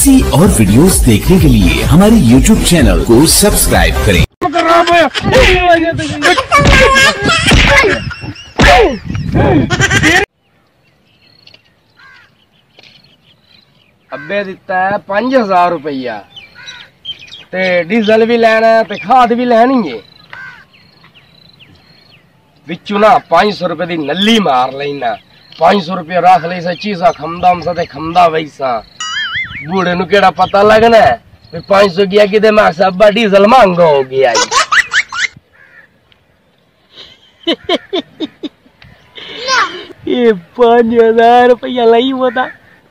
ऐसी और वीडियोस देखने के लिए हमारे YouTube चैनल को सब्सक्राइब करें। अब्बे दिता है 5000 रुपया ते डीजल भी लेना है ते खाद भी लेनी है। बिचू ना 500 रुपए की नली मार लेना, 500 रुपया रख ले सच्ची सा खमदा ते खमदा वैसा। बूढ़े नु केड़ा पता लगना है 500 गया कि अब्बा डीजल महंगा हो गया। ये 5000 रुपया लाई बता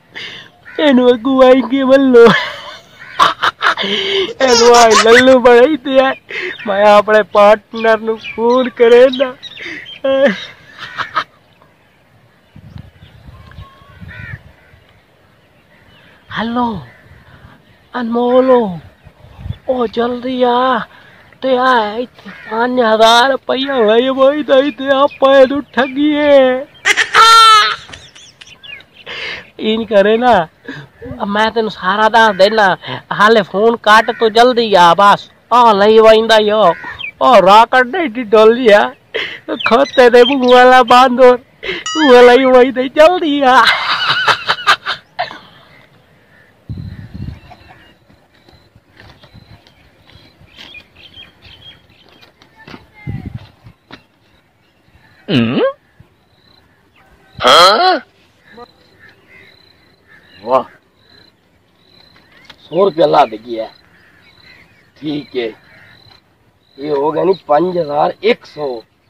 अगुवाई बल्लो लल्लू बढ़ाई थे यार। मैं अपने पार्टनर नु फोन करे ना। हेलो अनमोलो, ओ जल्दी आ ते आ 5000 रुपया भाई भाई दई ते आप ठगिए इन करे ना। मैं तेन सारा दस देना, हाले फोन काट तो जल्दी आ बस। आ लई वाइंदा यो ओ राकट नहीं डोलिया खते दे बुआला बांधो वो लई वही दे जल्दी आ। वाह 100 रुपया ला देगी है। ठीक है, ये हो गया नहीं 5100।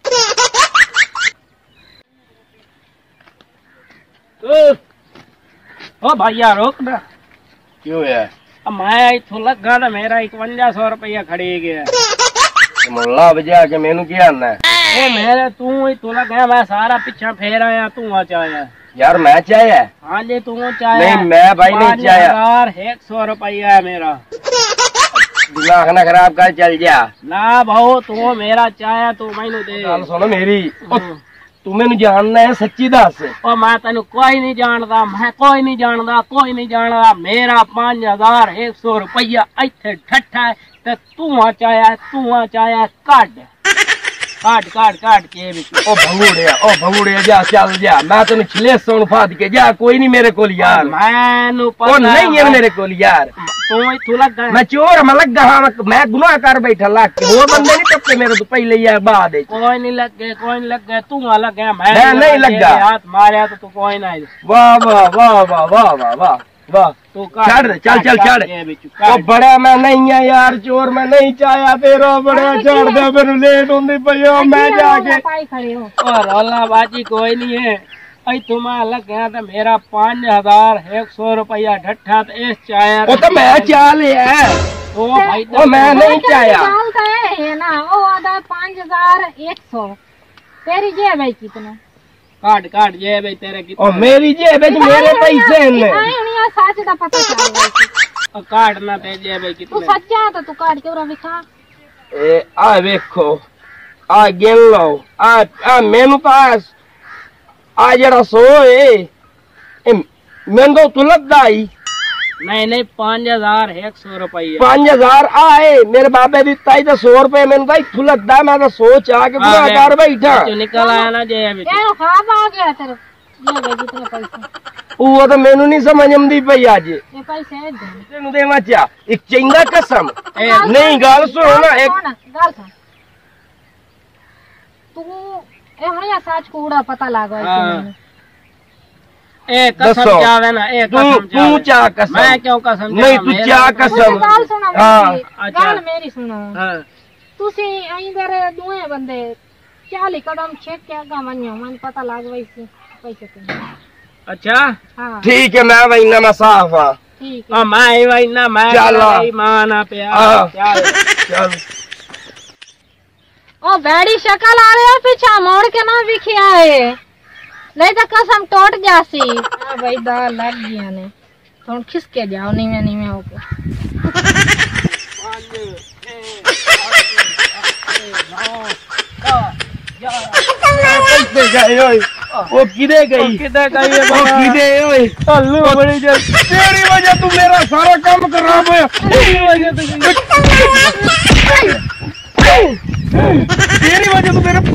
ओ भैया रोक ना। क्यों है? मैं इथों लगा ना मेरा 5100 रुपया खड़ी गया। मुल्ला बजा के मेनू क्या आना है? ए मेरे तू इथों लगा, मैं सारा पीछा फेर आया, तू आ चाया। यार मैं चाया। हाँ जी तू चाया। नहीं मैं भाई नहीं चाया। 5100 रुपया है मेरा। दिमाग ना खराब कर, चल जा ना भाऊ तू मेरा चाया तू मैनू दे। सुनो मेरी, तू मैनू जानना है सच्ची दस। और मैं तेन कोई नहीं जानता, मैं कोई नहीं जानता, कोई नहीं जानता। मेरा 5100 रुपया इथे ठट्ठा है ते तू चाया काट काट काट काट के ओ भंगूड़िया जा चल जा। मैं तेन छिले सोन फाद के जा, कोई नहीं मेरे को यार। मैनू पता नहीं है मेरे को यार। तू लगा मैं चोर मैं लगा। हाँ मैं गुनाह कर बैठा लाख के वो बंदे नहीं टपके मेरे तो पहले यार बाद। कोई नहीं लग गए तू लग गया। मैं नहीं लगा। हाथ मारे तो कोई नहीं। वाह वाह वाह वाह वाह वाह वाह वाह। तू चढ़ चल चल चढ़। ओ बड़ा मैं नहीं है यार, चोर मैं नहीं चाया तेरा। बड़ा चढ़ दे मेरे लेट होंदी पई मैं जाके। और रोला बाजी कोई नहीं है। आई तुम लग गया तो मेरा 5100 रुपया ठट्ठा तो इस चाया। वो तो मैं चा लिया। ओ भाई ओ मैं नहीं चाया ना। ओ आधा 5100 तेरी जेब है कितना? काट काट जेब है तेरे कितना? और मेरी जेब है मेरे पैसे हैं। सच दा पता चल गया। काट ना ते जेब है कितना? तू सच्चा तो तू काट के और दिखा। ए आ देखो आ गिन लो। आ मेनू पास आ जरा 100 है मैंने तो लगदा ही। नहीं 5100 रुपया। 5000 आए मेरे बाबे दिता ही तो 100 रुपये मैंने तो फुलकदा। मैं तो सोच आके बुरा कर बैठा। निकल आया ना जेब खाब आ गया तेरे जेब है कितने पैसे? वो तो मैनू नहीं समझ आंदी पई आज। ये पैसे तेनू देवा चा एक चंगा कसम नहीं गाल सुनो ना। एक गाल सुन तू ए हणिया सच कूड़ा पता लागो। ए कसम चावे ना। ए कसम तू चा कसम। मैं क्यों कसम? नहीं तू चा कसम। गाल सुनो हाँ गाल मेरी सुनो। हाँ तुसी इधर दुए बंदे 40 कदम छेक के आगा वन्यो मन पता लाग वैसे पैसे के। अच्छा हाँ ठीक है मैं वही ना मैं साफ हाँ। ठीक है मैं वही ना मैं माना पे चल। ओ बैडी शक्ल आ रहे हो पीछा मोड़ के ना विखिया है नहीं तो कसम टूट जासी। हाँ भाई दाल लग गया ने थोड़ा खिसके जाओ नहीं में होके। वो किधे गई? किधर गई है वो किधे ओए? अल्लाह बड़ी जल तेरी वजह तू मेरा सारा काम खराब होया। तेरी वजह तो तेरी वजह तो मेरे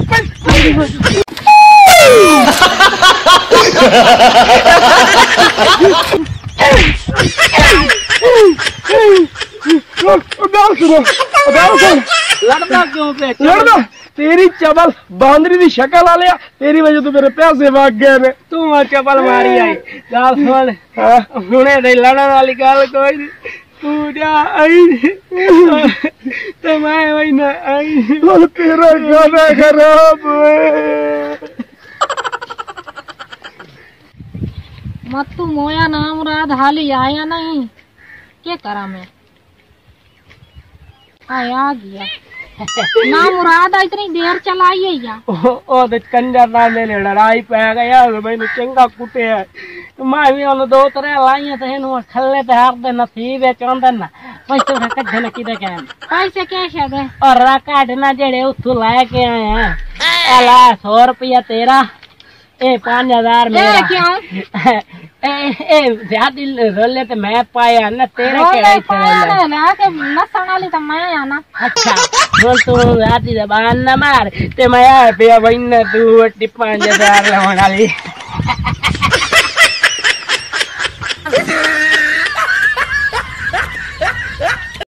लड़ना क्यों पे? लड़ना तेरी चबल बांदरी की शक्ल आ लिया। तेरी वजह तो मेरे पैसे भाग गए ने। तू चपल मारी आई गाल सुन हुने नहीं लड़न वाली गाल कोई नहीं। तू जा आई तो मैं वही ना आई। तेरा गाना खराब है। मत तू मोया नाम रात हाली आया नहीं क्या करा मैं आया गया ना मुराद इतनी देर चलाई है या ओ तो कंजर ना मेरे लड़ाई पे गया मैंने चंगा कुटे है मैं भी उन दो तरह लाई तो इन्हों खल्ले ते हार दे नसीब है चांदे ना पैसे उठा कढ़े न किदे के पैसे कैसे दे और राकाट ना जेड़े उथु लाए के आए हैं अला 100 रुपया तेरा ए 5000 मेरा क्यों ए ज्यादा रोले तो मैं पाया ना तेरे रोले पाया ना के नसन वाली तो मैं आना। अच्छा बोल तू ज्यादा जबान ना मार ते मैं पे वही तू 5000 लवन वाली